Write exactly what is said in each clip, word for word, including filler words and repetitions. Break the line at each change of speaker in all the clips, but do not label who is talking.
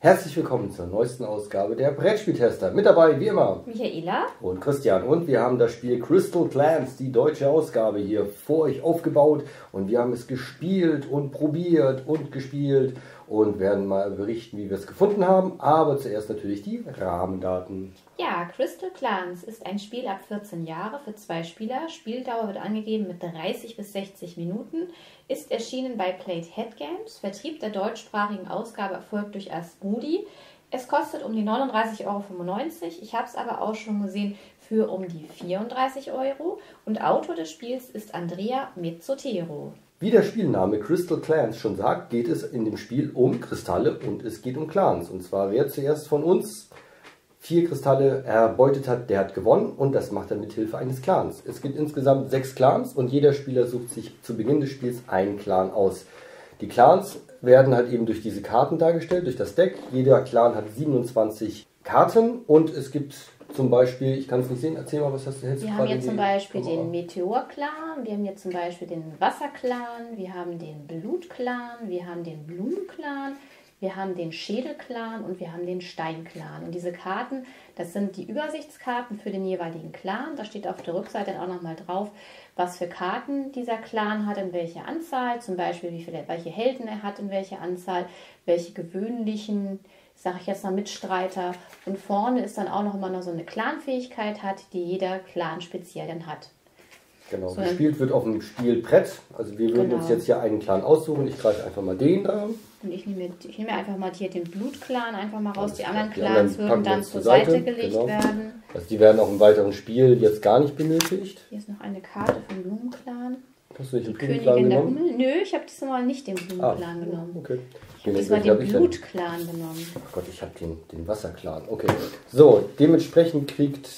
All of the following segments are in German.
Herzlich willkommen zur neuesten Ausgabe der Brettspieltester. Mit dabei, wie immer,
Michaela
und Christian. Und wir haben das Spiel Crystal Clans, die deutsche Ausgabe, hier vor euch aufgebaut. Und wir haben es gespielt und probiert und gespielt und werden mal berichten, wie wir es gefunden haben. Aber zuerst natürlich die Rahmendaten.
Ja, Crystal Clans ist ein Spiel ab vierzehn Jahre für zwei Spieler. Spieldauer wird angegeben mit dreißig bis sechzig Minuten. Ist erschienen bei Played Head Games. Vertrieb der deutschsprachigen Ausgabe erfolgt durch Asmodee. Es kostet um die neununddreißig Euro fünfundneunzig. Ich habe es aber auch schon gesehen für um die vierunddreißig Euro. Und Autor des Spiels ist Andrea Mezzotero.
Wie der Spielname Crystal Clans schon sagt, geht es in dem Spiel um Kristalle und es geht um Clans. Und zwar, wer zuerst von uns vier Kristalle erbeutet hat, der hat gewonnen, und das macht er mit Hilfe eines Clans. Es gibt insgesamt sechs Clans und jeder Spieler sucht sich zu Beginn des Spiels einen Clan aus. Die Clans werden halt eben durch diese Karten dargestellt, durch das Deck. Jeder Clan hat siebenundzwanzig Karten und es gibt zum Beispiel, ich kann es nicht sehen, erzähl mal, was hast du jetzt
Wir
gerade
haben hier zum Beispiel
Kamera.
den Meteor-Clan, wir haben hier zum Beispiel den Wasser-Clan, wir haben den Blut-Clan, wir haben den Blumen-Clan, wir haben den Schädel-Clan und wir haben den Stein-Clan. Und diese Karten, das sind die Übersichtskarten für den jeweiligen Clan. Da steht auf der Rückseite dann auch nochmal drauf, was für Karten dieser Clan hat, in welcher Anzahl. Zum Beispiel, wie viele, welche Helden er hat, in welcher Anzahl, welche gewöhnlichen, sage ich jetzt mal, Mitstreiter. Und vorne ist dann auch noch immer noch so eine Clan-Fähigkeit hat, die jeder Clan speziell dann hat.
Genau,
so
gespielt wird auf dem Spielbrett. Also wir würden
genau.
uns jetzt hier einen Clan aussuchen. Ich greife einfach mal den da.
Und ich nehme, ich nehme einfach mal hier den Blut-Clan einfach mal raus.
Alles
Die
klar.
anderen
Die
Clans
anderen
würden
packen wir
dann
uns
zur
zur Seite.
Seite gelegt
Genau.
werden.
Also die werden auch im weiteren Spiel jetzt gar nicht benötigt.
Hier ist noch eine Karte vom Blumenclan.
Hast du nicht den
Die
Blumenclan
Königin der
genommen?
Hummel? Nö, ich habe diesmal nicht den Blumenclan
Ah,
genommen.
okay.
Ich habe diesmal
Welchen hab
den
ich denn?
Blut-Clan genommen.
Ach Gott, ich habe den, den Wasserclan. Okay. So, dementsprechend kriegt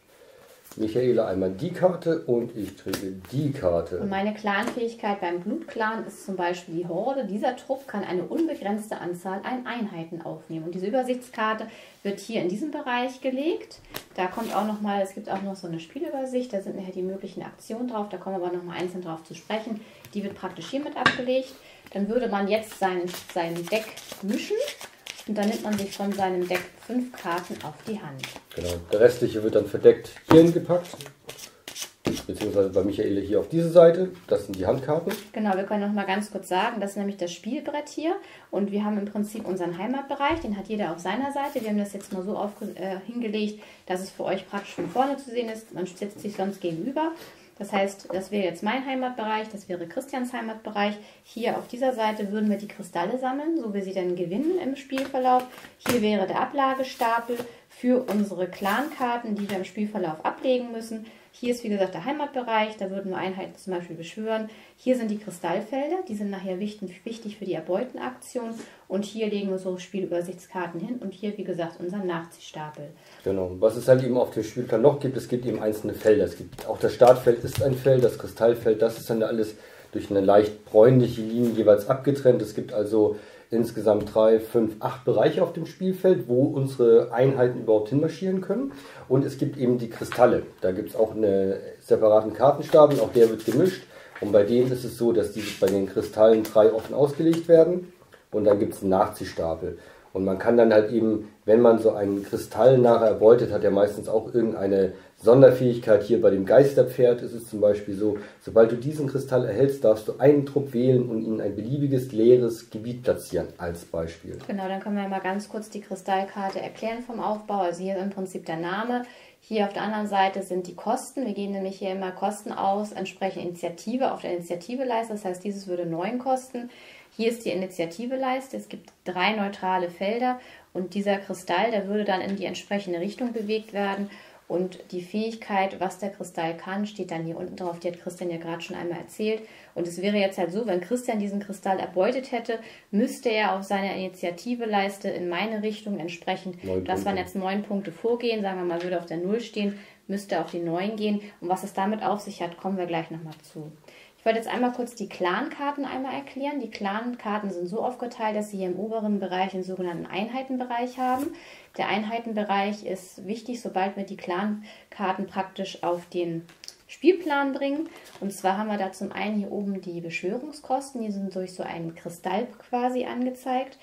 Michaela einmal die Karte und ich kriege die Karte.
Und meine Clan-Fähigkeit beim Blut-Clan ist zum Beispiel die Horde. Dieser Trupp kann eine unbegrenzte Anzahl an Einheiten aufnehmen. Und diese Übersichtskarte wird hier in diesem Bereich gelegt. Da kommt auch noch mal, es gibt auch noch so eine Spielübersicht, da sind nachher die möglichen Aktionen drauf, da kommen wir aber noch mal einzeln drauf zu sprechen. Die wird praktisch hiermit abgelegt. Dann würde man jetzt sein, sein Deck mischen. Und dann nimmt man sich von seinem Deck fünf Karten auf die Hand.
Genau, der restliche wird dann verdeckt hierhin gepackt. Beziehungsweise bei Michaela hier auf diese Seite. Das sind die Handkarten.
Genau, wir können noch mal ganz kurz sagen, das ist nämlich das Spielbrett hier. Und wir haben im Prinzip unseren Heimatbereich, den hat jeder auf seiner Seite. Wir haben das jetzt mal so aufge äh, hingelegt, dass es für euch praktisch von vorne zu sehen ist. Man setzt sich sonst gegenüber. Das heißt, das wäre jetzt mein Heimatbereich, das wäre Christians Heimatbereich. Hier auf dieser Seite würden wir die Kristalle sammeln, so wie sie dann gewinnen im Spielverlauf. Hier wäre der Ablagestapel für unsere Clan-Karten, die wir im Spielverlauf ablegen müssen. Hier ist, wie gesagt, der Heimatbereich, da würden wir Einheiten zum Beispiel beschwören. Hier sind die Kristallfelder, die sind nachher wichtig, wichtig für die Erbeutenaktion. Und hier legen wir so Spielübersichtskarten hin und hier, wie gesagt, unser Nachziehstapel.
Genau, was es halt eben auf dem Spielplan noch gibt, es gibt eben einzelne Felder. Es gibt auch das Startfeld ist ein Feld, das Kristallfeld, das ist dann alles durch eine leicht bräunliche Linie jeweils abgetrennt. Es gibt also insgesamt drei, fünf, acht Bereiche auf dem Spielfeld, wo unsere Einheiten überhaupt hinmarschieren können. Und es gibt eben die Kristalle. Da gibt es auch einen separaten Kartenstapel, auch der wird gemischt. Und bei denen ist es so, dass die bei den Kristallen drei offen ausgelegt werden. Und dann gibt es einen Nachziehstapel. Und man kann dann halt eben, wenn man so einen Kristall nachher erbeutet, hat er meistens auch irgendeine Sonderfähigkeit. Hier bei dem Geisterpferd ist es zum Beispiel so, sobald du diesen Kristall erhältst, darfst du einen Trupp wählen und ihn in ein beliebiges leeres Gebiet platzieren, als Beispiel.
Genau, dann können wir mal ganz kurz die Kristallkarte erklären vom Aufbau. Also hier ist im Prinzip der Name. Hier auf der anderen Seite sind die Kosten. Wir geben nämlich hier immer Kosten aus, entsprechend Initiative auf der Initiativeleiste. Das heißt, dieses würde neun kosten. Hier ist die Initiativeleiste. Es gibt drei neutrale Felder und dieser Kristall, der würde dann in die entsprechende Richtung bewegt werden. Und die Fähigkeit, was der Kristall kann, steht dann hier unten drauf. Die hat Christian ja gerade schon einmal erzählt. Und es wäre jetzt halt so, wenn Christian diesen Kristall erbeutet hätte, müsste er auf seiner Initiativeleiste in meine Richtung entsprechend, das waren jetzt neun Punkte vorgehen, sagen wir mal, würde auf der null stehen, müsste er auf die neun gehen. Und was es damit auf sich hat, kommen wir gleich nochmal zu. Ich wollte jetzt einmal kurz die Clan-Karten einmal erklären. Die Clan-Karten sind so aufgeteilt, dass sie hier im oberen Bereich einen sogenannten Einheitenbereich haben. Der Einheitenbereich ist wichtig, sobald wir die Clan-Karten praktisch auf den Spielplan bringen. Und zwar haben wir da zum einen hier oben die Beschwörungskosten. Die sind durch so einen Kristall quasi angezeigt.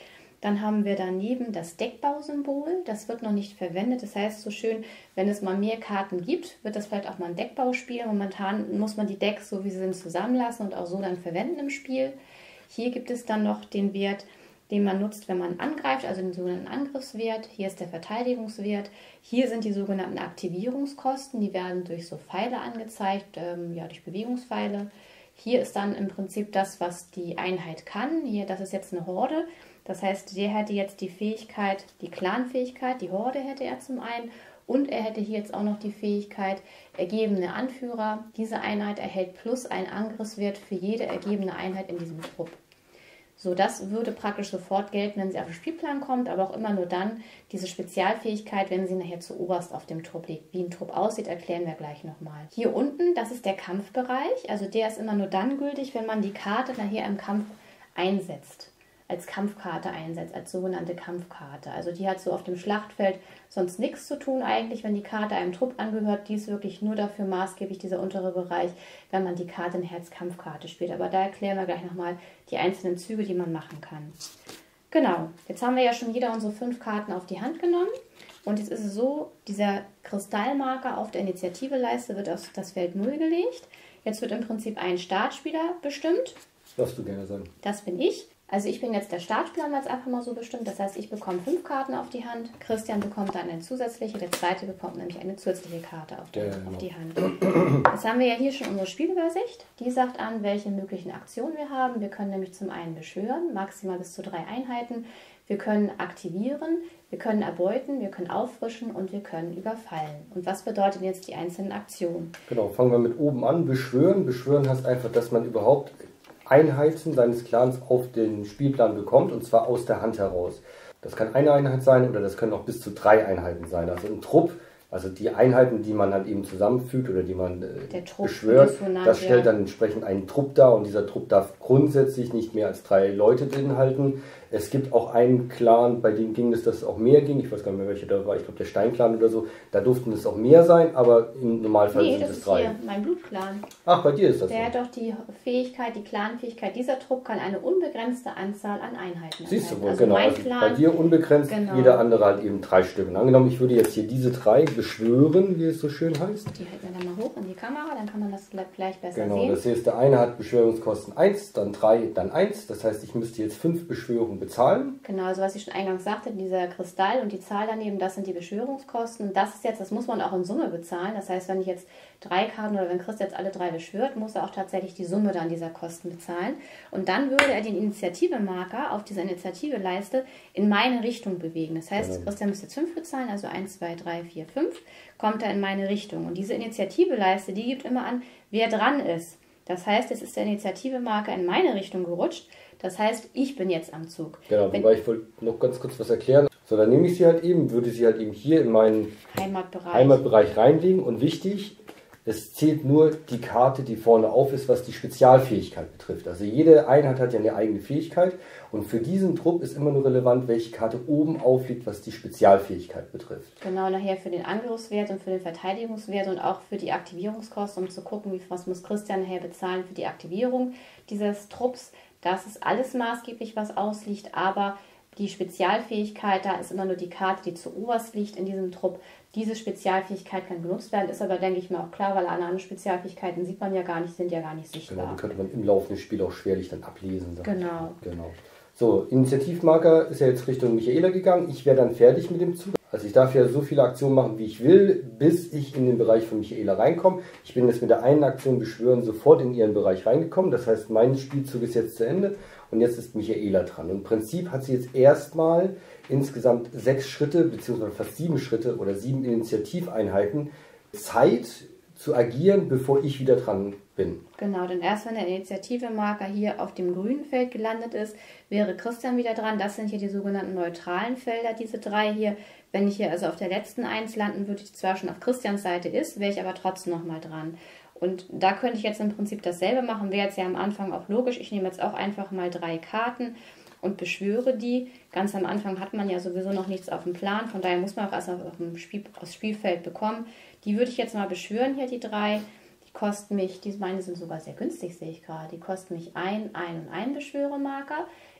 Dann haben wir daneben das Deckbausymbol. Das wird noch nicht verwendet. Das heißt so schön, wenn es mal mehr Karten gibt, wird das vielleicht auch mal ein Deckbau spielen. Momentan muss man die Decks, so wie sie sind, zusammenlassen und auch so dann verwenden im Spiel. Hier gibt es dann noch den Wert, den man nutzt, wenn man angreift, also den sogenannten Angriffswert. Hier ist der Verteidigungswert. Hier sind die sogenannten Aktivierungskosten. Die werden durch so Pfeile angezeigt, ähm, ja, durch Bewegungspfeile. Hier ist dann im Prinzip das, was die Einheit kann. Hier, das ist jetzt eine Horde. Das heißt, der hätte jetzt die Fähigkeit, die Clan-Fähigkeit, die Horde hätte er zum einen. Und er hätte hier jetzt auch noch die Fähigkeit, ergebene Anführer. Diese Einheit erhält plus einen Angriffswert für jede ergebene Einheit in diesem Trupp. So, das würde praktisch sofort gelten, wenn sie auf den Spielplan kommt, aber auch immer nur dann diese Spezialfähigkeit, wenn sie nachher zu oberst auf dem Trupp liegt. Wie ein Trupp aussieht, erklären wir gleich nochmal. Hier unten, das ist der Kampfbereich. Also der ist immer nur dann gültig, wenn man die Karte nachher im Kampf einsetzt. Als Kampfkarte einsetzt, als sogenannte Kampfkarte. Also die hat so auf dem Schlachtfeld sonst nichts zu tun eigentlich, wenn die Karte einem Trupp angehört. Die ist wirklich nur dafür maßgeblich, dieser untere Bereich, wenn man die Karte eine Herzkampfkarte spielt. Aber da erklären wir gleich nochmal die einzelnen Züge, die man machen kann. Genau, jetzt haben wir ja schon jeder unsere fünf Karten auf die Hand genommen. Und jetzt ist es so, dieser Kristallmarker auf der Initiativeleiste wird auf das Feld null gelegt. Jetzt wird im Prinzip ein Startspieler bestimmt.
Darfst du gerne sagen.
Das bin ich. Also ich bin jetzt der Startspieler, haben wir jetzt einfach mal so bestimmt. Das heißt, ich bekomme fünf Karten auf die Hand. Christian bekommt dann eine zusätzliche. Der zweite bekommt nämlich eine zusätzliche Karte auf die, ja, genau. auf die Hand. Jetzt haben wir ja hier schon unsere Spielübersicht. Die sagt an, welche möglichen Aktionen wir haben. Wir können nämlich zum einen beschwören, maximal bis zu drei Einheiten. Wir können aktivieren, wir können erbeuten, wir können auffrischen und wir können überfallen. Und was bedeuten jetzt die einzelnen Aktionen?
Genau, fangen wir mit oben an. Beschwören. Beschwören heißt einfach, dass man überhaupt Einheiten seines Clans auf den Spielplan bekommt, und zwar aus der Hand heraus. Das kann eine Einheit sein oder das können auch bis zu drei Einheiten sein. Also ein Trupp, also die Einheiten, die man dann eben zusammenfügt oder die man äh, Trupp, beschwört, das stellt dann entsprechend einen Trupp dar, und dieser Trupp darf grundsätzlich nicht mehr als drei Leute drin halten. Es gibt auch einen Clan, bei dem ging es, dass es auch mehr ging. Ich weiß gar nicht mehr, welcher da war. Ich glaube, der Steinclan oder so. Da durften es auch mehr sein, aber im Normalfall
nee,
sind
das
es
ist
drei.
Hier mein Blutclan.
Ach, bei dir ist das
Der
so.
hat doch die Fähigkeit, die Clanfähigkeit. Dieser Trupp kann eine unbegrenzte Anzahl an Einheiten
Siehst du wohl,
also
genau.
Mein
Also
Clan,
bei dir unbegrenzt,
genau.
Jeder andere halt eben drei Stück. Und angenommen, ich würde jetzt hier diese drei beschwören, wie es so schön heißt.
Die halten wir dann mal hoch in die Kamera, dann kann man das gleich besser
genau,
sehen.
Genau, das hier ist der eine, hat Beschwörungskosten eins, dann drei, dann eins. Das heißt, ich müsste jetzt fünf Beschwörungen bezahlen.
Genau, also was ich schon eingangs sagte, dieser Kristall und die Zahl daneben, das sind die Beschwörungskosten. Das ist jetzt, das muss man auch in Summe bezahlen. Das heißt, wenn ich jetzt drei Karten oder wenn Chris jetzt alle drei beschwört, muss er auch tatsächlich die Summe dann dieser Kosten bezahlen. Und dann würde er den Initiative-Marker auf dieser Initiative-Leiste in meine Richtung bewegen. Das heißt, genau. Christian müsste jetzt fünf bezahlen, also eins, zwei, drei, vier, fünf, kommt er in meine Richtung. Und diese Initiative-Leiste, die gibt immer an, wer dran ist. Das heißt, es ist der Initiative-Marker in meine Richtung gerutscht. Das heißt, ich bin jetzt am Zug.
Genau, wobei ich wollte noch ganz kurz was erklären. So, dann nehme ich sie halt eben, würde sie halt eben hier in meinen
Heimatbereich,
Heimatbereich reinlegen. Und wichtig, es zählt nur die Karte, die vorne auf ist, was die Spezialfähigkeit betrifft. Also jede Einheit hat ja eine eigene Fähigkeit. Und für diesen Trupp ist immer nur relevant, welche Karte oben aufliegt, was die Spezialfähigkeit betrifft.
Genau, nachher für den Angriffswert und für den Verteidigungswert und auch für die Aktivierungskosten, um zu gucken, wie, was muss Christian nachher bezahlen für die Aktivierung dieses Trupps. Das ist alles maßgeblich, was ausliegt, aber die Spezialfähigkeit, da ist immer nur die Karte, die zu oberst liegt in diesem Trupp. Diese Spezialfähigkeit kann genutzt werden, ist aber, denke ich mal, auch klar, weil alle anderen Spezialfähigkeiten sieht man ja gar nicht, sind ja gar nicht sichtbar.
Genau, die könnte man im laufenden Spiel auch schwerlich dann ablesen.
Genau.
genau. So, Initiativmarker ist ja jetzt Richtung Michaela gegangen. Ich wäre dann fertig mit dem Zug. Also ich darf ja so viele Aktionen machen, wie ich will, bis ich in den Bereich von Michaela reinkomme. Ich bin jetzt mit der einen Aktion beschwören sofort in ihren Bereich reingekommen. Das heißt, mein Spielzug ist jetzt zu Ende und jetzt ist Michaela dran. Und im Prinzip hat sie jetzt erstmal insgesamt sechs Schritte, beziehungsweise fast sieben Schritte oder sieben Initiativeinheiten Zeit zu agieren, bevor ich wieder dran bin.
Genau, denn erst wenn der Initiative-Marker hier auf dem grünen Feld gelandet ist, wäre Christian wieder dran. Das sind hier die sogenannten neutralen Felder, diese drei hier. Wenn ich hier also auf der letzten eins landen würde, die zwar schon auf Christians Seite ist, wäre ich aber trotzdem nochmal dran. Und da könnte ich jetzt im Prinzip dasselbe machen, wäre jetzt ja am Anfang auch logisch. Ich nehme jetzt auch einfach mal drei Karten und beschwöre die. Ganz am Anfang hat man ja sowieso noch nichts auf dem Plan, von daher muss man auch erst auf dem Spiel, aufs Spielfeld bekommen. Die würde ich jetzt mal beschwören, hier die drei. Die kosten mich, die meine sind sogar sehr günstig, sehe ich gerade. Die kosten mich ein, ein und ein Beschwöremarker.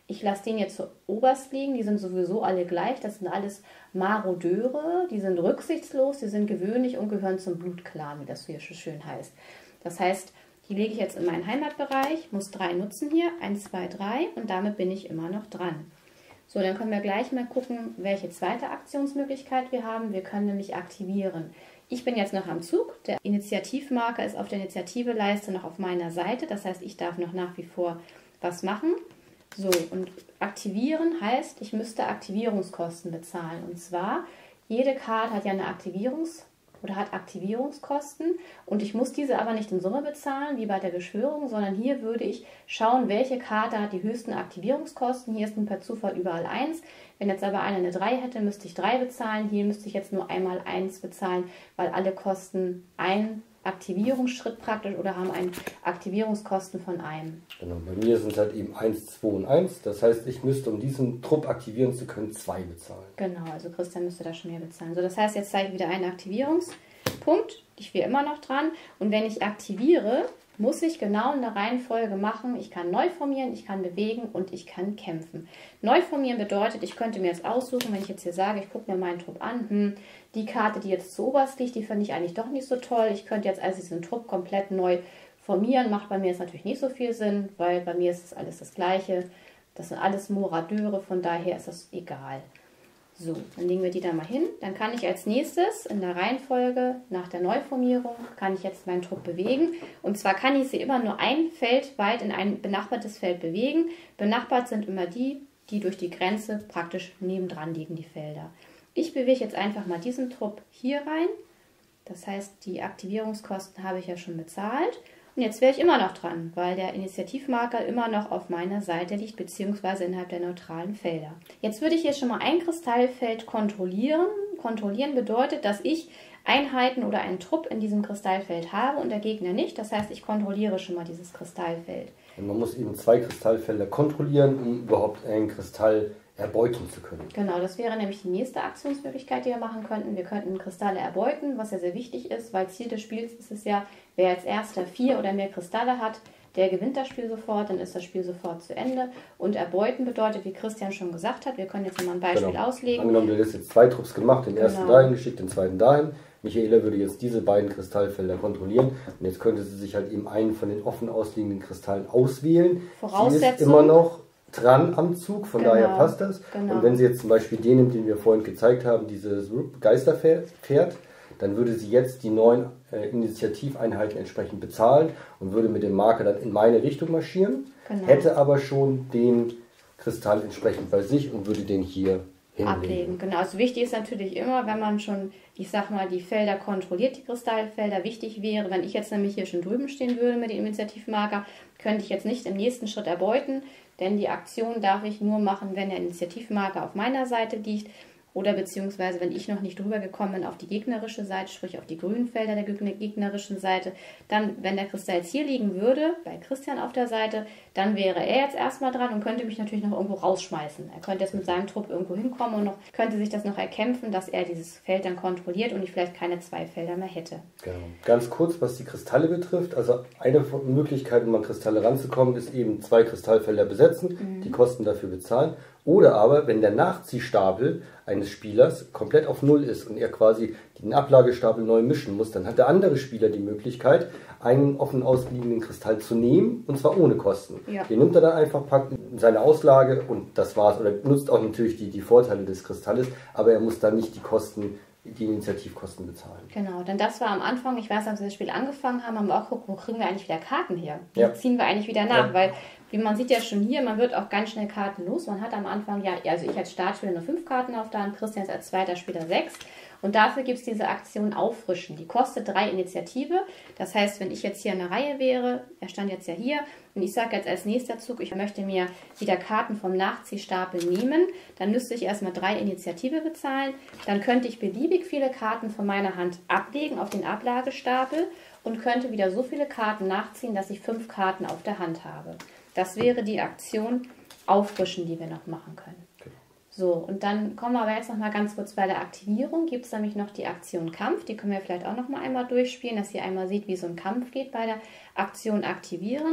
Ich lasse den jetzt zuoberst liegen, die sind sowieso alle gleich, das sind alles Marodeure, die sind rücksichtslos, die sind gewöhnlich und gehören zum Blutclan, wie das hier so schön heißt. Das heißt, die lege ich jetzt in meinen Heimatbereich, muss drei nutzen hier, eins, zwei, drei und damit bin ich immer noch dran. So, dann können wir gleich mal gucken, welche zweite Aktionsmöglichkeit wir haben. Wir können nämlich aktivieren. Ich bin jetzt noch am Zug, der Initiativmarker ist auf der Initiativeleiste noch auf meiner Seite, das heißt, ich darf noch nach wie vor was machen. So, und aktivieren heißt, ich müsste Aktivierungskosten bezahlen. Und zwar, jede Karte hat ja eine Aktivierungs- oder hat Aktivierungskosten und ich muss diese aber nicht in Summe bezahlen, wie bei der Beschwörung, sondern hier würde ich schauen, welche Karte hat die höchsten Aktivierungskosten. Hier ist nun per Zufall überall eins. Wenn jetzt aber einer eine drei hätte, müsste ich drei bezahlen. Hier müsste ich jetzt nur einmal eins bezahlen, weil alle kosten ein Aktivierungsschritt praktisch oder haben einen Aktivierungskosten von einem.
Genau, bei mir sind es halt eben eins, zwei und eins. Das heißt, ich müsste, um diesen Trupp aktivieren zu können, zwei bezahlen.
Genau, also Christian müsste da schon mehr bezahlen. So, das heißt, jetzt zeige ich wieder einen Aktivierungspunkt. Ich bin immer noch dran. Und wenn ich aktiviere, muss ich genau in der Reihenfolge machen. Ich kann neu formieren, ich kann bewegen und ich kann kämpfen. Neu formieren bedeutet, ich könnte mir jetzt aussuchen, wenn ich jetzt hier sage, ich gucke mir meinen Trupp an, hm, die Karte, die jetzt zu oberst liegt, die finde ich eigentlich doch nicht so toll. Ich könnte jetzt also diesen Trupp komplett neu formieren. Macht bei mir jetzt natürlich nicht so viel Sinn, weil bei mir ist das alles das Gleiche. Das sind alles Moradeure, von daher ist das egal. So, dann legen wir die da mal hin. Dann kann ich als nächstes in der Reihenfolge nach der Neuformierung, kann ich jetzt meinen Trupp bewegen. Und zwar kann ich sie immer nur ein Feld weit in ein benachbartes Feld bewegen. Benachbart sind immer die, die durch die Grenze praktisch nebendran liegen, die Felder. Ich bewege jetzt einfach mal diesen Trupp hier rein. Das heißt, die Aktivierungskosten habe ich ja schon bezahlt. Und jetzt wäre ich immer noch dran, weil der Initiativmarker immer noch auf meiner Seite liegt, beziehungsweise innerhalb der neutralen Felder. Jetzt würde ich hier schon mal ein Kristallfeld kontrollieren. Kontrollieren bedeutet, dass ich Einheiten oder einen Trupp in diesem Kristallfeld habe und der Gegner nicht. Das heißt, ich kontrolliere schon mal dieses Kristallfeld.
Und man muss eben zwei Kristallfelder kontrollieren, um überhaupt einen Kristall erbeuten zu können.
Genau, das wäre nämlich die nächste Aktionsmöglichkeit, die wir machen könnten. Wir könnten Kristalle erbeuten, was ja sehr wichtig ist, weil Ziel des Spiels ist es ja, wer als erster vier oder mehr Kristalle hat, der gewinnt das Spiel sofort, dann ist das Spiel sofort zu Ende. Und erbeuten bedeutet, wie Christian schon gesagt hat, wir können jetzt mal ein Beispiel
genau.
auslegen.
Angenommen, du hast jetzt zwei Trupps gemacht, den ersten
Genau.
dahin geschickt, den zweiten dahin. Michaela würde jetzt diese beiden Kristallfelder kontrollieren und jetzt könnte sie sich halt eben einen von den offen ausliegenden Kristallen auswählen.
Voraussetzung.
Sie ist immer noch dran am Zug, von
Genau,
daher passt das.
genau.
Und wenn sie jetzt zum Beispiel den nimmt, den wir vorhin gezeigt haben, dieses Geisterpferd, dann würde sie jetzt die neuen äh, Initiativeinheiten entsprechend bezahlen und würde mit dem Marker dann in meine Richtung marschieren,
Genau.
hätte aber schon den Kristall entsprechend bei sich und würde den hier hinlegen.
Ablegen. Genau, also wichtig ist natürlich immer, wenn man schon, ich sag mal, die Felder kontrolliert, die Kristallfelder, wichtig wäre, wenn ich jetzt nämlich hier schon drüben stehen würde mit dem Initiativmarker, könnte ich jetzt nicht im nächsten Schritt erbeuten, denn die Aktion darf ich nur machen, wenn der Initiativmarker auf meiner Seite liegt oder beziehungsweise wenn ich noch nicht drüber gekommen bin auf die gegnerische Seite, sprich auf die grünen Felder der gegnerischen Seite, dann, wenn der Kristall jetzt hier liegen würde, bei Christian auf der Seite, dann wäre er jetzt erstmal dran und könnte mich natürlich noch irgendwo rausschmeißen. Er könnte jetzt mit seinem Trupp irgendwo hinkommen und noch, könnte sich das noch erkämpfen, dass er dieses Feld dann kontrolliert und ich vielleicht keine zwei Felder mehr hätte.
Genau. Ganz kurz, was die Kristalle betrifft, also eine Möglichkeit, um an Kristalle ranzukommen, ist eben zwei Kristallfelder besetzen, mhm. die Kosten dafür bezahlen. Oder aber, wenn der Nachziehstapel eines Spielers komplett auf Null ist und er quasi den Ablagestapel neu mischen muss, dann hat der andere Spieler die Möglichkeit, einen offen ausliegenden Kristall zu nehmen, und zwar ohne Kosten.
Ja.
Den nimmt er dann einfach, packt in seine Auslage und das war's. Oder nutzt auch natürlich die, die Vorteile des Kristalles, aber er muss dann nicht die Kosten, die Initiativkosten bezahlen.
Genau, denn das war am Anfang, ich weiß, als wir das Spiel angefangen haben, haben wir auch geguckt, wo kriegen wir eigentlich wieder Karten her? Wie
Ja.
ziehen wir eigentlich wieder nach?
Ja.
Weil, wie man sieht ja schon hier, man wird auch ganz schnell Karten los. Man hat am Anfang, ja, also ich als Startspieler nur fünf Karten auf der Hand, Christian als zweiter Spieler sechs. Und dafür gibt es diese Aktion Auffrischen. Die kostet drei Initiative. Das heißt, wenn ich jetzt hier in der Reihe wäre, er stand jetzt ja hier, und ich sage jetzt als nächster Zug, ich möchte mir wieder Karten vom Nachziehstapel nehmen, dann müsste ich erstmal drei Initiative bezahlen. Dann könnte ich beliebig viele Karten von meiner Hand ablegen auf den Ablagestapel und könnte wieder so viele Karten nachziehen, dass ich fünf Karten auf der Hand habe. Das wäre die Aktion Auffrischen, die wir noch machen können. So, und dann kommen wir aber jetzt noch mal ganz kurz bei der Aktivierung. Gibt es nämlich noch die Aktion Kampf. Die können wir vielleicht auch noch mal einmal durchspielen, dass ihr einmal seht, wie so ein Kampf geht bei der Aktion Aktivieren.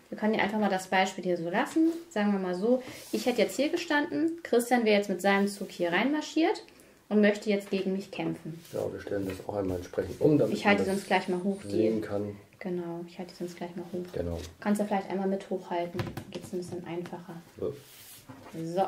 Wir können ja einfach mal das Beispiel hier so lassen. Sagen wir mal so, ich hätte jetzt hier gestanden, Christian wäre jetzt mit seinem Zug hier reinmarschiert und möchte jetzt gegen mich kämpfen.
Ja, wir stellen das auch einmal entsprechend um, damit
ich halte
man das
sonst gleich mal hoch.
sehen kann.
Genau, ich halte sonst gleich mal hoch.
Genau.
Kannst du vielleicht einmal mit hochhalten, dann geht es ein bisschen einfacher.
So.
So.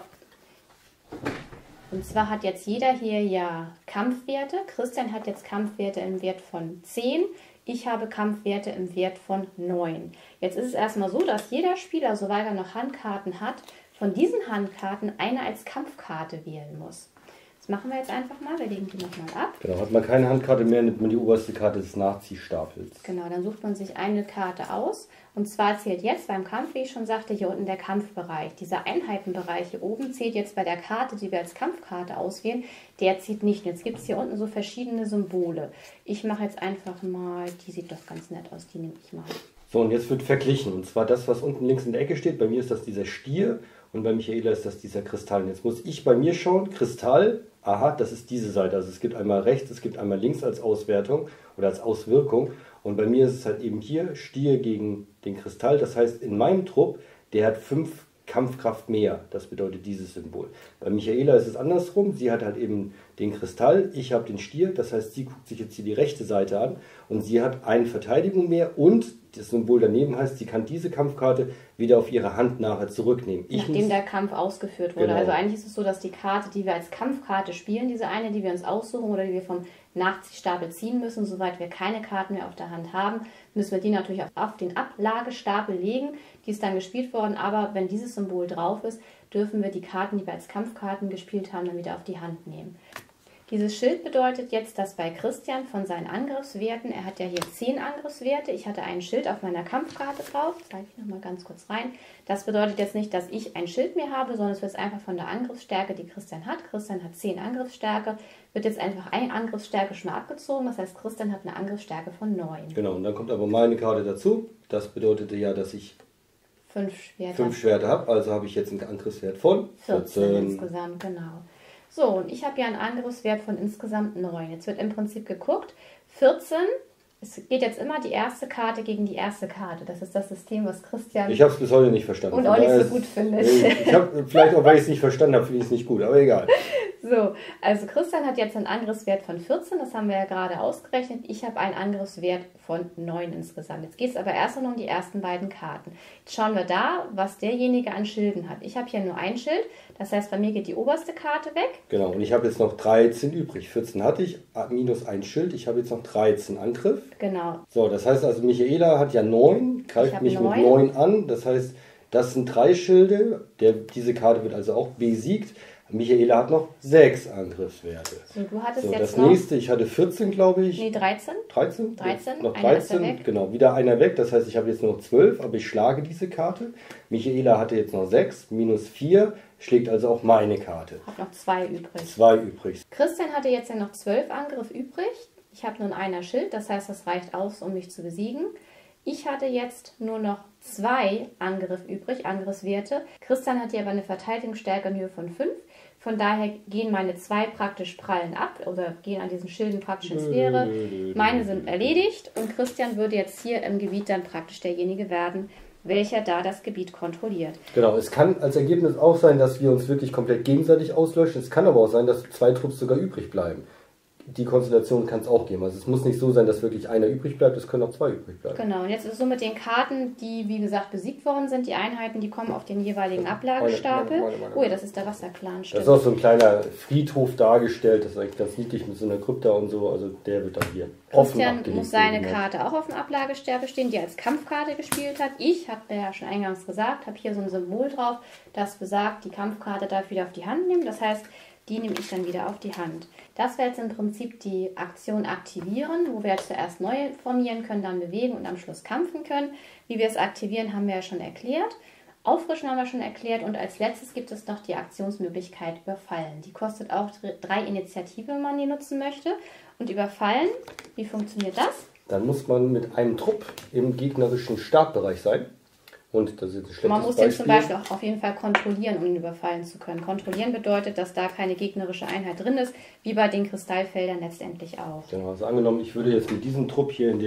Und zwar hat jetzt jeder hier ja Kampfwerte. Christian hat jetzt Kampfwerte im Wert von zehn. Ich habe Kampfwerte im Wert von neun. Jetzt ist es erstmal so, dass jeder Spieler, soweit er noch Handkarten hat, von diesen Handkarten eine als Kampfkarte wählen muss. Das machen wir jetzt einfach mal. Wir legen die nochmal ab.
Genau, hat man keine Handkarte mehr, nimmt man die oberste Karte des Nachziehstapels.
Genau, dann sucht man sich eine Karte aus. Und zwar zählt jetzt beim Kampf, wie ich schon sagte, hier unten der Kampfbereich. Dieser Einheitenbereich hier oben zählt jetzt bei der Karte, die wir als Kampfkarte auswählen, der zählt nicht. Jetzt gibt es hier unten so verschiedene Symbole. Ich mache jetzt einfach mal, die sieht doch ganz nett aus, die nehme ich mal.
So, und jetzt wird verglichen. Und zwar das, was unten links in der Ecke steht. Bei mir ist das dieser Stier und bei Michaela ist das dieser Kristall. Und jetzt muss ich bei mir schauen, Kristall, aha, das ist diese Seite. Also es gibt einmal rechts, es gibt einmal links als Auswertung oder als Auswirkung. Und bei mir ist es halt eben hier Stier gegen den Kristall. Das heißt, in meinem Trupp, der hat fünf Kampfkraft mehr. Das bedeutet dieses Symbol. Bei Michaela ist es andersrum. Sie hat halt eben den Kristall, ich habe den Stier. Das heißt, sie guckt sich jetzt hier die rechte Seite an und sie hat eine Verteidigung mehr und das Symbol daneben heißt, sie kann diese Kampfkarte wieder auf ihre Hand nachher zurücknehmen. Ich
Nachdem
muss,
der Kampf ausgeführt wurde.
Genau.
Also eigentlich ist es so, dass die Karte, die wir als Kampfkarte spielen, diese eine, die wir uns aussuchen oder die wir vom Nachziehstapel ziehen müssen, soweit wir keine Karten mehr auf der Hand haben, müssen wir die natürlich auf den Ablagestapel legen. Die ist dann gespielt worden, aber wenn dieses Symbol drauf ist, dürfen wir die Karten, die wir als Kampfkarten gespielt haben, dann wieder auf die Hand nehmen. Dieses Schild bedeutet jetzt, dass bei Christian von seinen Angriffswerten, er hat ja hier zehn Angriffswerte, ich hatte ein Schild auf meiner Kampfkarte drauf, zeige ich nochmal ganz kurz rein. Das bedeutet jetzt nicht, dass ich ein Schild mehr habe, sondern es wird einfach von der Angriffsstärke, die Christian hat. Christian hat zehn Angriffsstärke, wird jetzt einfach eine Angriffsstärke schon mal abgezogen, das heißt Christian hat eine Angriffsstärke von neun.
Genau, und dann kommt aber meine Karte dazu. Das bedeutete ja, dass ich
Fünf Schwerter.
fünf Schwerter habe, also habe ich jetzt einen Angriffswert von
vierzehn
vierzehn.
insgesamt, genau. So, und ich habe ja einen Angriffswert von insgesamt neun. Jetzt wird im Prinzip geguckt, vierzehn, es geht jetzt immer die erste Karte gegen die erste Karte. Das ist das System, was Christian
Ich habe es bis heute nicht verstanden.
und
Von
auch nicht
daher
so
ist-
gut findet.
Ich habe vielleicht auch, weil ich es nicht verstanden habe, finde ich es nicht gut, aber egal.
So, also Christian hat jetzt einen Angriffswert von vierzehn, das haben wir ja gerade ausgerechnet. Ich habe einen Angriffswert von neun insgesamt. Jetzt geht es aber erst noch um die ersten beiden Karten. Jetzt schauen wir da, was derjenige an Schilden hat. Ich habe hier nur ein Schild, das heißt, bei mir geht die oberste Karte weg.
Genau, und ich habe jetzt noch dreizehn übrig. vierzehn hatte ich, minus ein Schild. Ich habe jetzt noch dreizehn Angriff.
Genau,
So, das heißt also, Michaela hat ja neun,
Ich
greift
hab
mich
neun.
mit neun an. Das heißt, das sind drei Schilde. Der, diese Karte wird also auch besiegt. Michaela hat noch sechs Angriffswerte.
so du hattest
So,
jetzt
das
noch,
nächste, ich hatte vierzehn, glaube ich.
nee, dreizehn.
dreizehn?
dreizehn,
Noch
einer ist ja
dreizehn,
weg.
genau, wieder einer weg. Das heißt, ich habe jetzt noch zwölf, aber ich schlage diese Karte. Michaela hatte jetzt noch sechs, minus vier, schlägt also auch meine Karte.
Hab noch zwei übrig.
Zwei übrig.
Christian hatte jetzt ja noch zwölf Angriff übrig. Ich habe nun einer Schild, das heißt, das reicht aus, um mich zu besiegen. Ich hatte jetzt nur noch zwei Angriff übrig, Angriffswerte. Christian hat hier aber eine Verteidigungsstärke in Höhe von fünf. Von daher gehen meine zwei praktisch prallen ab oder gehen an diesen Schilden praktisch ins Leere. Meine sind erledigt und Christian würde jetzt hier im Gebiet dann praktisch derjenige werden, welcher da das Gebiet kontrolliert.
Genau, es kann als Ergebnis auch sein, dass wir uns wirklich komplett gegenseitig auslöschen. Es kann aber auch sein, dass zwei Trupps sogar übrig bleiben. Die Konstellation kann es auch geben. Also es muss nicht so sein, dass wirklich einer übrig bleibt, es können auch zwei übrig bleiben.
Genau, und jetzt ist es so mit den Karten, die wie gesagt besiegt worden sind, die Einheiten, die kommen auf den jeweiligen Ablagestapel.
Meine, meine, meine, meine.
Oh ja, das ist der Wasserclan,
Das
stimmt.
ist auch so ein kleiner Friedhof dargestellt, das ist eigentlich ganz niedlich mit so einer Krypta und so, also der wird dann hier offen
Christian
abgelegt.
muss seine
werden.
Karte auch auf dem Ablagestapel stehen, die er als Kampfkarte gespielt hat. Ich, habe ja schon eingangs gesagt, habe hier so ein Symbol drauf, das besagt, die Kampfkarte darf wieder auf die Hand nehmen. Das heißt, die nehme ich dann wieder auf die Hand. Das wäre jetzt im Prinzip die Aktion aktivieren, wo wir zuerst neu formieren können, dann bewegen und am Schluss kämpfen können. Wie wir es aktivieren, haben wir ja schon erklärt. Auffrischen haben wir schon erklärt und als letztes gibt es noch die Aktionsmöglichkeit Überfallen. Die kostet auch drei Initiative, wenn man die nutzen möchte. Und Überfallen, wie funktioniert das?
Dann muss man mit einem Trupp im gegnerischen Startbereich sein. Und das ist ein schlechtes
Man muss den zum
Beispiel.
Beispiel auch auf jeden Fall kontrollieren, um ihn überfallen zu können. Kontrollieren bedeutet, dass da keine gegnerische Einheit drin ist, wie bei den Kristallfeldern letztendlich auch.
Genau, also angenommen, ich würde jetzt mit diesem Trupp hier in den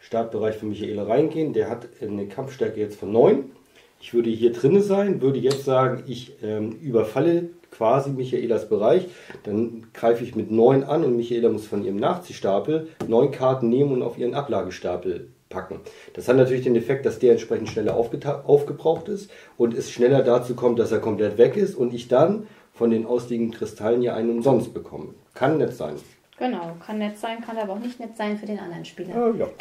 Startbereich für Michaela reingehen. Der hat eine Kampfstärke jetzt von neun. Ich würde hier drin sein, würde jetzt sagen, ich ähm, überfalle quasi Michaelas Bereich. Dann greife ich mit neun an und Michaela muss von ihrem Nachziehstapel neun Karten nehmen und auf ihren Ablagestapel packen. Das hat natürlich den Effekt, dass der entsprechend schneller aufgebraucht ist und es schneller dazu kommt, dass er komplett weg ist und ich dann von den ausliegenden Kristallen ja einen umsonst bekomme. Kann nett sein.
Genau, kann nett sein, kann aber auch nicht nett sein für den anderen Spieler.
Äh, ja.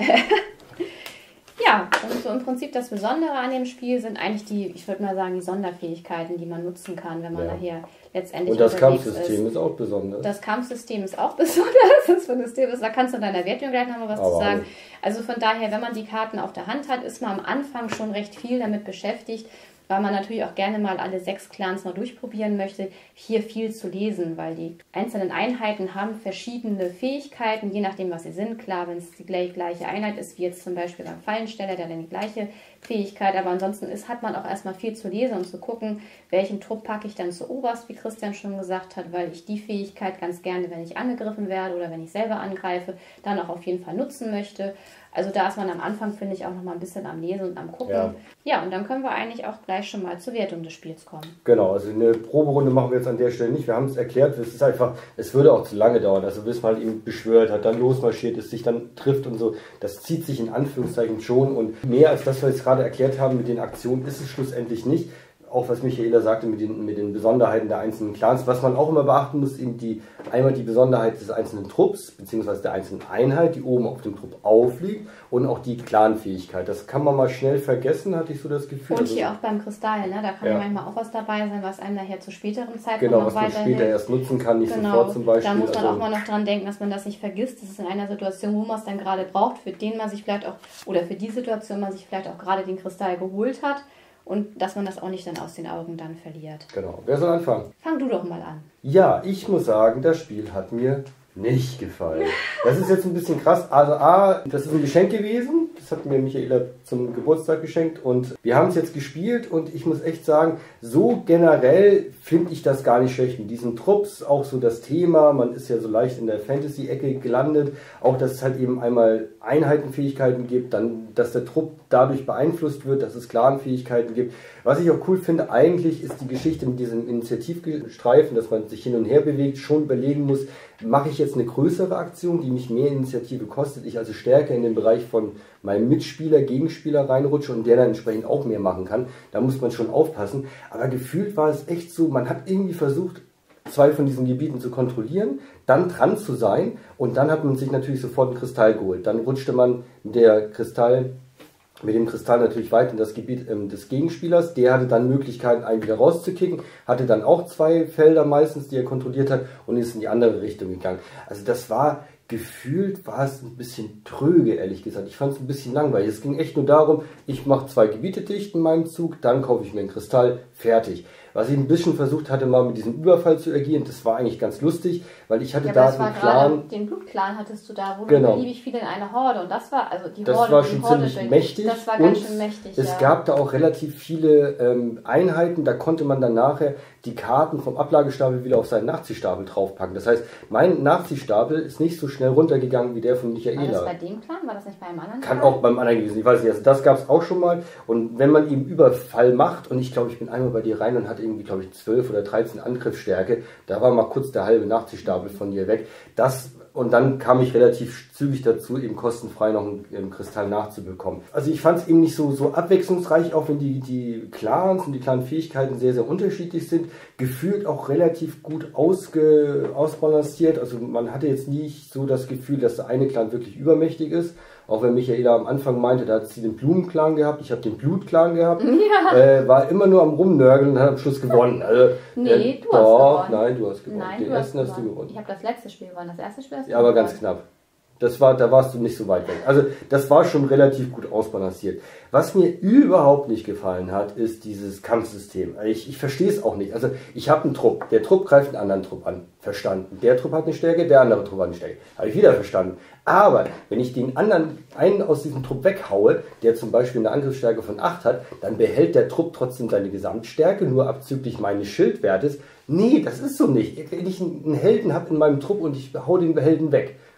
Ja, und so im Prinzip das Besondere an dem Spiel sind eigentlich die, ich würde mal sagen, die Sonderfähigkeiten, die man nutzen kann, wenn man
ja.
nachher letztendlich
Und das
unterwegs
Kampfsystem
ist.
ist auch besonders.
Das Kampfsystem ist auch besonders. Das für ein System ist, da kannst du in deiner Wertung gleich nochmal was
Aber
zu sagen. Also von daher, wenn man die Karten auf der Hand hat, ist man am Anfang schon recht viel damit beschäftigt, weil man natürlich auch gerne mal alle sechs Clans mal durchprobieren möchte, hier viel zu lesen, weil die einzelnen Einheiten haben verschiedene Fähigkeiten, je nachdem, was sie sind. Klar, wenn es die gleiche Einheit ist, wie jetzt zum Beispiel beim Fallensteller, der dann die gleiche Fähigkeit, aber ansonsten ist, hat man auch erstmal viel zu lesen und zu gucken, welchen Trupp packe ich dann zu oberst, wie Christian schon gesagt hat, weil ich die Fähigkeit ganz gerne, wenn ich angegriffen werde oder wenn ich selber angreife, dann auch auf jeden Fall nutzen möchte. Also da ist man am Anfang, finde ich, auch noch mal ein bisschen am Lesen und am Gucken. Ja. ja, und dann können wir eigentlich auch gleich schon mal zur Wertung des Spiels kommen.
Genau, also eine Proberunde machen wir jetzt an der Stelle nicht. Wir haben es erklärt, es ist einfach, es würde auch zu lange dauern. Also bis man ihn beschwört hat, dann losmarschiert ist, sich dann trifft und so. Das zieht sich in Anführungszeichen schon. Und mehr als das, was wir jetzt gerade erklärt haben mit den Aktionen, ist es schlussendlich nicht. Auch was Michaela sagte mit den, mit den Besonderheiten der einzelnen Clans. Was man auch immer beachten muss, eben die, einmal die Besonderheit des einzelnen Trupps, beziehungsweise der einzelnen Einheit, die oben auf dem Trupp aufliegt und auch die Clan-Fähigkeit. Das kann man mal schnell vergessen, hatte ich so das Gefühl.
Und hier auch beim Kristall, ne? Da kann ja. manchmal auch was dabei sein, was einem nachher zu späteren Zeitpunkt
genau,
noch
was man
weiterhilft.
später erst nutzen kann, nicht
genau.
sofort zum Beispiel.
Da muss man
also,
auch mal noch dran denken, dass man das nicht vergisst. Das ist in einer Situation, wo man es dann gerade braucht, für den man sich vielleicht auch, oder für die Situation man sich vielleicht auch gerade den Kristall geholt hat. Und dass man das auch nicht dann aus den Augen dann verliert.
Genau. Wer soll anfangen?
Fang du doch mal an.
Ja, ich muss sagen, das Spiel hat mir nicht gefallen. Das ist jetzt ein bisschen krass. Also A, das ist ein Geschenk gewesen. Das hat mir Michaela zum Geburtstag geschenkt. Und wir haben es jetzt gespielt. Und ich muss echt sagen, so generell finde ich das gar nicht schlecht. Mit diesen Trupps, auch so das Thema. Man ist ja so leicht in der Fantasy-Ecke gelandet. Auch, dass es halt eben einmal Einheitenfähigkeiten gibt. Dann, dass der Trupp dadurch beeinflusst wird, dass es Clan-Fähigkeiten gibt. Was ich auch cool finde, eigentlich ist die Geschichte mit diesem Initiativstreifen, dass man sich hin und her bewegt, schon überlegen muss, mache ich jetzt eine größere Aktion, die mich mehr Initiative kostet, ich also stärker in den Bereich von meinem Mitspieler, Gegenspieler reinrutsche und der dann entsprechend auch mehr machen kann. Da muss man schon aufpassen. Aber gefühlt war es echt so, man hat irgendwie versucht, zwei von diesen Gebieten zu kontrollieren, dann dran zu sein und dann hat man sich natürlich sofort einen Kristall geholt. Dann rutschte man mit der Kristall mit dem Kristall natürlich weit in das Gebiet ähm, des Gegenspielers. Der hatte dann Möglichkeiten, einen wieder rauszukicken, hatte dann auch zwei Felder meistens, die er kontrolliert hat und ist in die andere Richtung gegangen. Also das war, gefühlt war es ein bisschen tröge, ehrlich gesagt. Ich fand es ein bisschen langweilig. Es ging echt nur darum, ich mache zwei Gebiete dicht in meinem Zug, dann kaufe ich mir einen Kristall, fertig. Was ich ein bisschen versucht hatte, mal mit diesem Überfall zu agieren, das war eigentlich ganz lustig, weil ich hatte
ja,
da
das
einen
war
Clan.
Den Blutclan hattest du da, wo
genau.
du beliebig viele in einer Horde und das war, also die
das
Horde,
war
die
schon
Horde
ziemlich
durch,
mächtig.
Das war
und
ganz schön mächtig,
es
ja.
gab da auch relativ viele ähm, Einheiten, da konnte man dann nachher die Karten vom Ablagestapel wieder auf seinen Nachziehstapel draufpacken. Das heißt, mein Nachziehstapel ist nicht so schnell runtergegangen wie der von Michaela.
War das bei dem Clan? War das nicht bei einem anderen
Kann
Clan?
auch beim anderen gewesen. Ich weiß nicht, also das gab es auch schon mal. Und wenn man eben Überfall macht, und ich glaube, ich bin einmal bei dir rein und hatte irgendwie, glaube ich, zwölf oder dreizehn Angriffsstärke, da war mal kurz der halbe Nachziehstapel von dir weg. Das, und dann kam ich relativ zügig dazu, eben kostenfrei noch einen, einen Kristall nachzubekommen. Also ich fand es eben nicht so, so abwechslungsreich, auch wenn die, die Clans und die Clan-Fähigkeiten sehr, sehr unterschiedlich sind. Gefühlt auch relativ gut ausge, ausbalanciert. Also man hatte jetzt nicht so das Gefühl, dass der eine Clan wirklich übermächtig ist. Auch wenn Michaela am Anfang meinte, da hat sie den Blumenclan gehabt, ich habe den Blutclan gehabt.
Ja.
Äh, war immer nur am Rumnörgeln und hat am Schluss gewonnen. Also,
nee,
äh,
du
doch,
hast gewonnen.
Nein, du hast gewonnen.
Nein,
den
du
ersten
hast,
hast du gewonnen.
Ich habe das letzte Spiel gewonnen, das erste Spiel hast du
Ja, aber
gewonnen.
ganz knapp. Das war, da warst du nicht so weit weg. Also das war schon relativ gut ausbalanciert. Was mir überhaupt nicht gefallen hat, ist dieses Kampfsystem. Ich, ich verstehe es auch nicht. Also ich habe einen Trupp. Der Trupp greift einen anderen Trupp an. Verstanden. Der Trupp hat eine Stärke, der andere Trupp hat eine Stärke. Habe ich wieder verstanden. Aber wenn ich den anderen, einen aus diesem Trupp weghaue, der zum Beispiel eine Angriffsstärke von acht hat, dann behält der Trupp trotzdem seine Gesamtstärke, nur abzüglich meines Schildwertes. Nee, das ist so nicht. Wenn ich einen Helden habe in meinem Trupp und ich hau den Helden weg,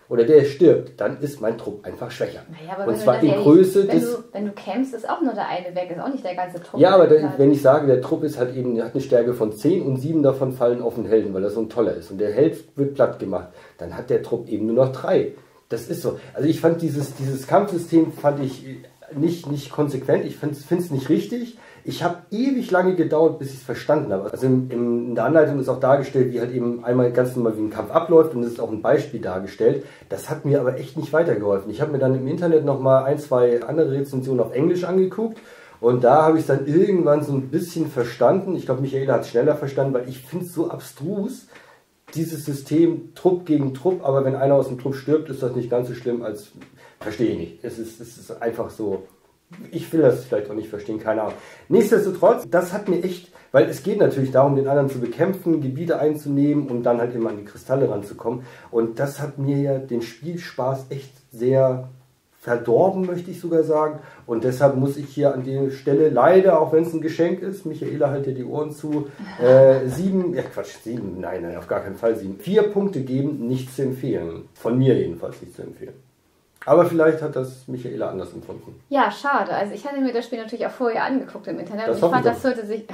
oder der stirbt, dann ist mein Trupp einfach schwächer.
Naja, aber
und
wenn
zwar
du
in
ehrlich,
Größe
wenn
des...
Du, wenn du campst, ist auch nur der eine weg, ist auch nicht der ganze Trupp.
Ja, aber der, wenn ich sage, der Trupp ist halt eben, hat eine Stärke von zehn und sieben davon fallen auf den Helden, weil er so ein toller ist und der Held wird platt gemacht, dann hat der Trupp eben nur noch drei. Das ist so. Also ich fand dieses, dieses Kampfsystem fand ich nicht, nicht konsequent, ich finde es nicht richtig. Ich habe ewig lange gedauert, bis ich es verstanden habe. Also in, in der Anleitung ist auch dargestellt, wie halt eben einmal ganz normal wie ein Kampf abläuft und es ist auch ein Beispiel dargestellt. Das hat mir aber echt nicht weitergeholfen. Ich habe mir dann im Internet nochmal ein, zwei andere Rezensionen auf Englisch angeguckt und da habe ich es dann irgendwann so ein bisschen verstanden. Ich glaube, Michaela hat es schneller verstanden, weil ich finde es so abstrus, dieses System Trupp gegen Trupp, aber wenn einer aus dem Trupp stirbt, ist das nicht ganz so schlimm, als verstehe ich nicht. Es ist, es ist einfach so... Ich will das vielleicht auch nicht verstehen, keine Ahnung. Nichtsdestotrotz, das hat mir echt, weil es geht natürlich darum, den anderen zu bekämpfen, Gebiete einzunehmen und dann halt immer an die Kristalle ranzukommen. Und das hat mir ja den Spielspaß echt sehr verdorben, möchte ich sogar sagen. Und deshalb muss ich hier an der Stelle leider, auch wenn es ein Geschenk ist, Michaela hält dir die Ohren zu, äh, sieben, ja Quatsch, sieben, nein, nein, auf gar keinen Fall sieben, vier Punkte geben, nicht zu empfehlen. Von mir jedenfalls nicht zu empfehlen. Aber vielleicht hat das Michaela anders empfunden.
Ja, schade. Also ich hatte mir das Spiel natürlich auch vorher angeguckt im Internet
das
und ich fand, das hörte sich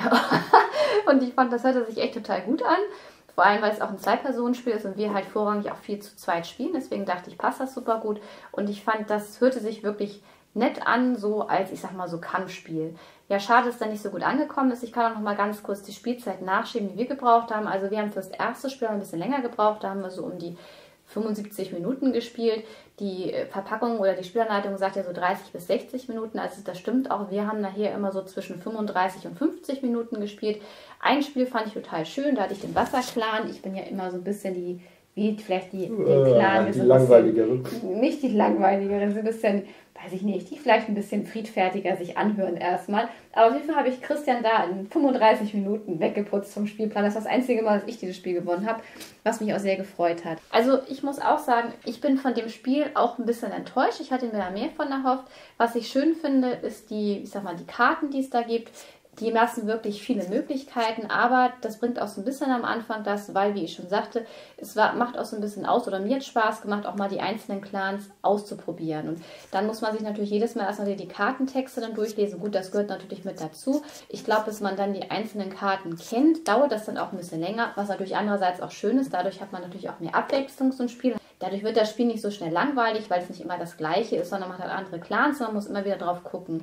und ich fand, das hörte sich echt total gut an. Vor allem, weil es auch ein Zwei-Personen-Spiel ist und wir halt vorrangig auch viel zu zweit spielen. Deswegen dachte ich, passt das super gut. Und ich fand, das hörte sich wirklich nett an, so als, ich sag mal, so Kampfspiel. Ja, schade, dass da nicht so gut angekommen ist. Ich kann auch noch mal ganz kurz die Spielzeit nachschieben, die wir gebraucht haben. Also wir haben für das erste Spiel ein bisschen länger gebraucht. Da haben wir so um die fünfundsiebzig Minuten gespielt. Die Verpackung oder die Spielanleitung sagt ja so dreißig bis sechzig Minuten. Also das stimmt auch. Wir haben nachher immer so zwischen fünfunddreißig und fünfzig Minuten gespielt. Ein Spiel fand ich total schön. Da hatte ich den Wasserclan. Ich bin ja immer so ein bisschen die, wie vielleicht die, den Clan.
Äh, die
so
langweiligere.
Bisschen, nicht die langweiligere, so ein bisschen, weiß ich nicht, die vielleicht ein bisschen friedfertiger sich anhören erstmal. Aber auf jeden Fall habe ich Christian da in fünfunddreißig Minuten weggeputzt vom Spielplan. Das ist das einzige Mal, dass ich dieses Spiel gewonnen habe, was mich auch sehr gefreut hat. Also ich muss auch sagen, ich bin von dem Spiel auch ein bisschen enttäuscht. Ich hatte mir da mehr von erhofft. Was ich schön finde, ist die, ich sag mal, die Karten, die es da gibt. Die lassen wirklich viele Möglichkeiten, aber das bringt auch so ein bisschen am Anfang das, weil, wie ich schon sagte, es war, macht auch so ein bisschen aus, oder mir hat Spaß gemacht, auch mal die einzelnen Clans auszuprobieren. Und dann muss man sich natürlich jedes Mal erstmal die Kartentexte dann durchlesen. Gut, das gehört natürlich mit dazu. Ich glaube, bis man dann die einzelnen Karten kennt, dauert das dann auch ein bisschen länger, was natürlich andererseits auch schön ist. Dadurch hat man natürlich auch mehr Abwechslung zum Spiel. Dadurch wird das Spiel nicht so schnell langweilig, weil es nicht immer das Gleiche ist, sondern man hat andere Clans und man muss immer wieder drauf gucken.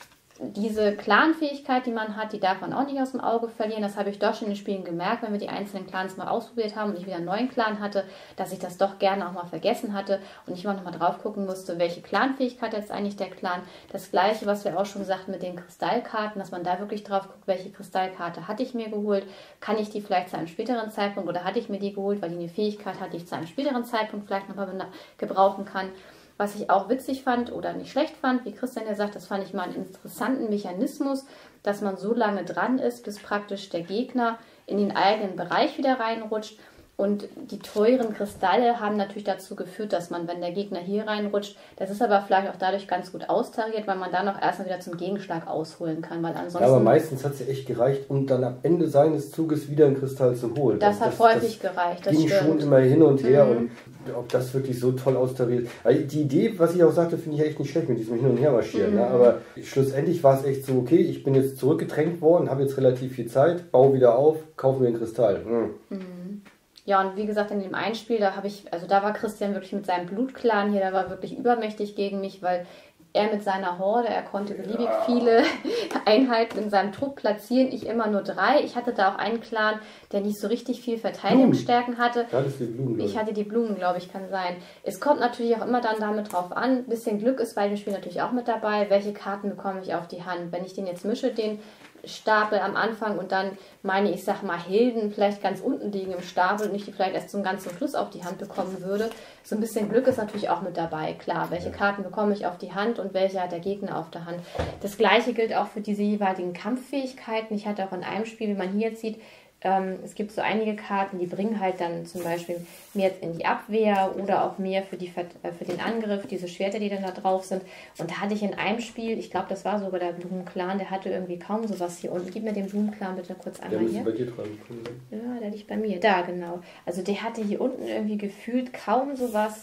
Diese Clan-Fähigkeit, die man hat, die darf man auch nicht aus dem Auge verlieren. Das habe ich doch schon in den Spielen gemerkt, wenn wir die einzelnen Clans mal ausprobiert haben und ich wieder einen neuen Clan hatte, dass ich das doch gerne auch mal vergessen hatte und ich immer noch mal drauf gucken musste, welche Clan-Fähigkeit hat jetzt eigentlich der Clan. Das Gleiche, was wir auch schon sagten mit den Kristallkarten, dass man da wirklich drauf guckt, welche Kristallkarte hatte ich mir geholt, kann ich die vielleicht zu einem späteren Zeitpunkt oder hatte ich mir die geholt, weil die eine Fähigkeit hat, die ich zu einem späteren Zeitpunkt vielleicht nochmal gebrauchen kann. Was ich auch witzig fand oder nicht schlecht fand, wie Christian ja sagt, das fand ich mal einen interessanten Mechanismus, dass man so lange dran ist, bis praktisch der Gegner in den eigenen Bereich wieder reinrutscht. Und die teuren Kristalle haben natürlich dazu geführt, dass man, wenn der Gegner hier reinrutscht, das ist aber vielleicht auch dadurch ganz gut austariert, weil man dann auch erstmal wieder zum Gegenschlag ausholen kann. Weil ansonsten,
ja, aber meistens hat es ja echt gereicht, um dann am Ende seines Zuges wieder einen Kristall zu holen.
Das hat das, häufig das gereicht, das
ging
stimmt.
schon immer hin und her
Mhm.
und ob das wirklich so toll austariert. Also die Idee, was ich auch sagte, finde ich echt nicht schlecht mit diesem Hin- und Hermarschieren.
Mhm.
Ne? Aber schlussendlich war es echt so, okay, ich bin jetzt zurückgedrängt worden, habe jetzt relativ viel Zeit, baue wieder auf, kaufe mir einen Kristall. Mhm.
Mhm. Ja, und wie gesagt, in dem Einspiel, da habe ich, also da war Christian wirklich mit seinem Blutclan hier, der war wirklich übermächtig gegen mich, weil er mit seiner Horde, er konnte beliebig ja. viele Einheiten in seinem Trupp platzieren, ich immer nur drei. Ich hatte da auch einen Clan, der nicht so richtig viel Verteidigungsstärken hatte.
Ja, das die Blumen,
ich hatte die Blumen, glaube ich, kann sein. Es kommt natürlich auch immer dann damit drauf an. Ein bisschen Glück ist bei dem Spiel natürlich auch mit dabei. Welche Karten bekomme ich auf die Hand? Wenn ich den jetzt mische, den Stapel am Anfang und dann meine, ich sag mal, Helden vielleicht ganz unten liegen im Stapel und ich die vielleicht erst zum ganzen Schluss auf die Hand bekommen würde. So ein bisschen Glück ist natürlich auch mit dabei, klar. Welche Karten bekomme ich auf die Hand und welche hat der Gegner auf der Hand. Das gleiche gilt auch für diese jeweiligen Kampffähigkeiten. Ich hatte auch in einem Spiel, wie man hier jetzt sieht, ähm, es gibt so einige Karten, die bringen halt dann zum Beispiel mehr in die Abwehr oder auch mehr für, die, für den Angriff, diese Schwerter, die dann da drauf sind. Und da hatte ich in einem Spiel, ich glaube, das war sogar der Blumenclan, der hatte irgendwie kaum sowas hier unten. Gib mir den Blumenclan bitte kurz einmal hier.
Der müsste bei dir dran kommen.
Ja, der liegt bei mir. Da, genau. Also der hatte hier unten irgendwie gefühlt kaum sowas,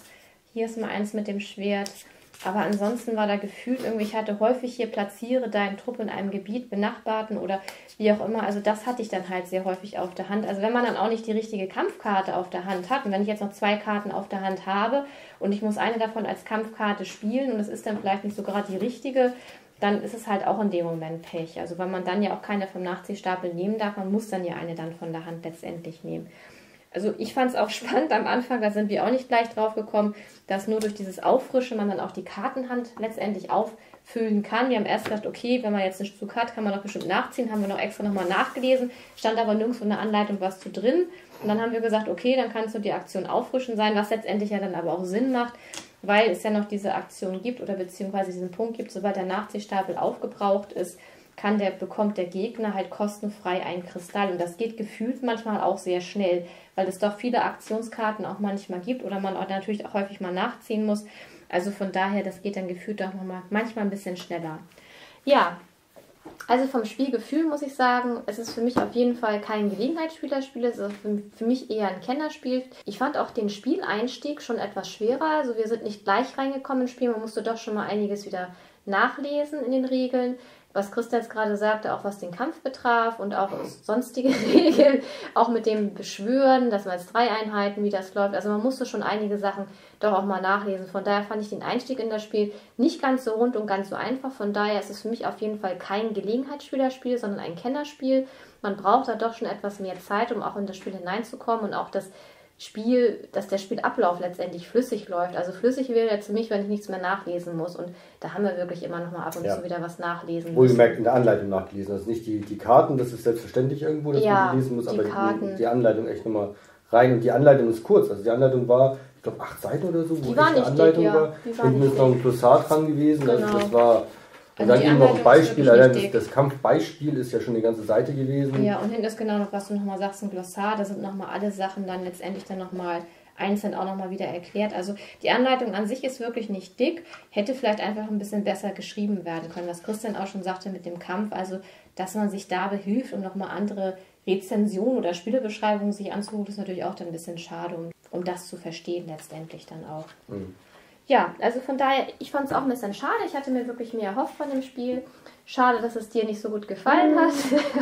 Hier ist mal eins mit dem Schwert. Aber ansonsten war da gefühlt irgendwie, ich hatte häufig hier, platziere deinen Trupp in einem Gebiet, benachbarten oder wie auch immer. Also das hatte ich dann halt sehr häufig auf der Hand. Also wenn man dann auch nicht die richtige Kampfkarte auf der Hand hat und wenn ich jetzt noch zwei Karten auf der Hand habe und ich muss eine davon als Kampfkarte spielen und es ist dann vielleicht nicht so gerade die richtige, dann ist es halt auch in dem Moment Pech. Also weil man dann ja auch keine vom Nachziehstapel nehmen darf, man muss dann ja eine dann von der Hand letztendlich nehmen. Also ich fand es auch spannend am Anfang, da sind wir auch nicht gleich drauf gekommen, dass nur durch dieses Auffrischen man dann auch die Kartenhand letztendlich auffüllen kann. Wir haben erst gedacht, okay, wenn man jetzt einen Zug hat, kann man doch bestimmt nachziehen, haben wir noch extra nochmal nachgelesen, stand aber nirgendwo in der Anleitung was zu drin. Und dann haben wir gesagt, okay, dann kannst du die Aktion auffrischen sein, was letztendlich ja dann aber auch Sinn macht, weil es ja noch diese Aktion gibt oder beziehungsweise diesen Punkt gibt, sobald der Nachziehstapel aufgebraucht ist, kann der, bekommt der Gegner halt kostenfrei einen Kristall. Und das geht gefühlt manchmal auch sehr schnell, weil es doch viele Aktionskarten auch manchmal gibt oder man auch natürlich auch häufig mal nachziehen muss. Also von daher, das geht dann gefühlt auch nochmal manchmal ein bisschen schneller. Ja, also vom Spielgefühl muss ich sagen, es ist für mich auf jeden Fall kein Gelegenheitsspielerspiel, es ist für mich eher ein Kennerspiel. Ich fand auch den Spieleinstieg schon etwas schwerer, also wir sind nicht gleich reingekommen ins Spiel, man musste doch schon mal einiges wieder nachlesen in den Regeln. Was Christa jetzt gerade sagte, auch was den Kampf betraf und auch sonstige Regeln, auch mit dem Beschwören, dass man jetzt drei Einheiten, wie das läuft. Also man musste schon einige Sachen doch auch mal nachlesen. Von daher fand ich den Einstieg in das Spiel nicht ganz so rund und ganz so einfach. Von daher ist es für mich auf jeden Fall kein Gelegenheitsspielerspiel, sondern ein Kennerspiel. Man braucht da doch schon etwas mehr Zeit, um auch in das Spiel hineinzukommen und auch das Spiel, dass der Spielablauf letztendlich flüssig läuft. Also flüssig wäre jetzt für mich, wenn ich nichts mehr nachlesen muss. Und da haben wir wirklich immer noch mal ab und ja. zu wieder was nachlesen.
Wohlgemerkt in der Anleitung nachgelesen. Also nicht die, die Karten, das ist selbstverständlich irgendwo, dass ja, man die lesen muss, die aber die, die Anleitung echt nochmal rein. Und die Anleitung ist kurz. Also die Anleitung war, ich glaube, acht Seiten oder so, wo
die war
echt eine Anleitung dick, ja. war. Hinten ist noch ein Glossar dran gewesen. Genau. Also das war... Und also dann eben noch ein Beispiel, allein das, das Kampfbeispiel ist ja schon die ganze Seite gewesen.
Ja, und hinten ist genau noch, was du nochmal sagst, ein Glossar, da sind nochmal alle Sachen dann letztendlich dann nochmal einzeln auch nochmal wieder erklärt. Also die Anleitung an sich ist wirklich nicht dick, hätte vielleicht einfach ein bisschen besser geschrieben werden können, was Christian auch schon sagte mit dem Kampf, also dass man sich da behilft und nochmal andere Rezensionen oder Spielebeschreibungen sich anzugucken, ist natürlich auch dann ein bisschen schade, um, um das zu verstehen letztendlich dann auch. Mhm. Ja, also von daher, ich fand es auch ein bisschen schade. Ich hatte mir wirklich mehr erhofft von dem Spiel. Schade, dass es dir nicht so gut gefallen hat.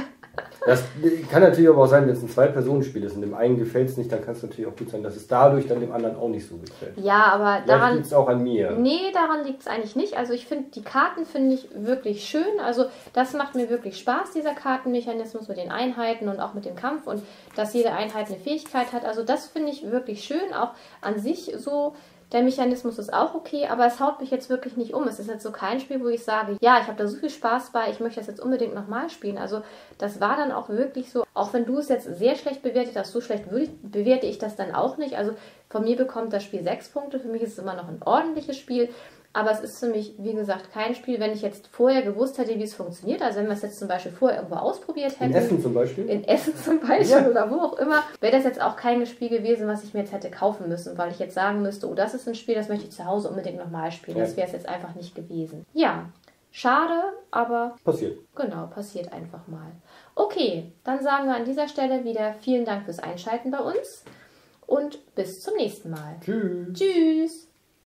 Das kann natürlich aber auch sein, wenn es ein Zwei-Personen-Spiel ist und dem einen gefällt es nicht, dann kann es natürlich auch gut sein, dass es dadurch dann dem anderen auch nicht so gefällt.
Ja, aber
Vielleicht
daran
liegt es auch an mir.
Nee, daran liegt es eigentlich nicht. Also ich finde, die Karten finde ich wirklich schön. Also das macht mir wirklich Spaß, dieser Kartenmechanismus mit den Einheiten und auch mit dem Kampf und dass jede Einheit eine Fähigkeit hat. Also das finde ich wirklich schön, auch an sich so. Der Mechanismus ist auch okay, aber es haut mich jetzt wirklich nicht um. Es ist jetzt so kein Spiel, wo ich sage, ja, ich habe da so viel Spaß bei, ich möchte das jetzt unbedingt nochmal spielen. Also das war dann auch wirklich so, auch wenn du es jetzt sehr schlecht bewertet hast, so schlecht bewerte ich das dann auch nicht. Also von mir bekommt das Spiel sechs Punkte, für mich ist es immer noch ein ordentliches Spiel. Aber es ist für mich, wie gesagt, kein Spiel, wenn ich jetzt vorher gewusst hätte, wie es funktioniert. Also wenn wir es jetzt zum Beispiel vorher irgendwo ausprobiert hätten.
In Essen zum Beispiel?
In Essen zum Beispiel ja. oder wo auch immer. Wäre das jetzt auch kein Spiel gewesen, was ich mir jetzt hätte kaufen müssen. Weil ich jetzt sagen müsste, oh, das ist ein Spiel, das möchte ich zu Hause unbedingt nochmal spielen. Ja. Das wäre es jetzt einfach nicht gewesen. Ja, schade, aber...
Passiert.
Genau, passiert einfach mal. Okay, dann sagen wir an dieser Stelle wieder vielen Dank fürs Einschalten bei uns. Und bis zum nächsten Mal.
Tschüss.
Tschüss.